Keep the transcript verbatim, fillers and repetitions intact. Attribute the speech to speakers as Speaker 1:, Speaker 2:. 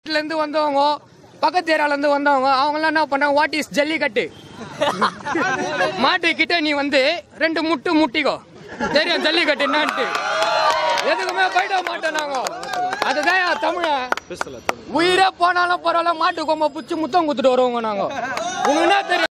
Speaker 1: இருந்து வந்தவங்க பக்கத்து ஏரியால இருந்து வந்தவங்க அவங்க எல்லாம் என்ன பண்றாங்க, வாட் இஸ் ஜல்லிக்கட்டு, மாட்டு கிட்ட நீ வந்து ரெண்டு முட்டு முட்டிக்கோ, தெரியும் ஜல்லிக்கட்டு என்னன்ட்டு. எதுக்குமே போயிட மாட்டோம் நாங்க. அதுதான் தமிழ. உயிரே போனாலும் பரவாயில்ல, மாட்டு கொம்ப பிடிச்சி முத்தம் குத்துட்டு வருவோங்க நாங்க. உங்களுக்கு என்ன தெரியும்?